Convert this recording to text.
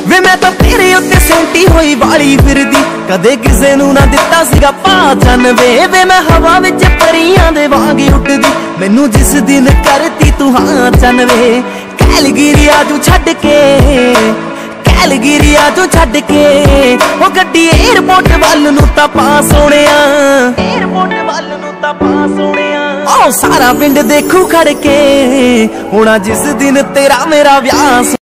ਵੇ मैं तो तेरे उत्ते सेंटी होई वाली फिरदी, कदे किसे नू ना दिता सीगा पहचान वे। वे मैं हवा विच परियां दे वांग उड़दी, मैनू जिस दिन करती तू हाँ चन वे। कैलगिरिया तू छड्ड के, कैलगिरिया तू छड्ड के, ओ गड्डी एयरपोर्ट वल नू तां पा सोहणिया, एयरपोर्ट वल नू तां पा सोहणिया। ओ सारा पिंड देखू खड़ के, होना जिस दिन तेरा मेरा ब्याह।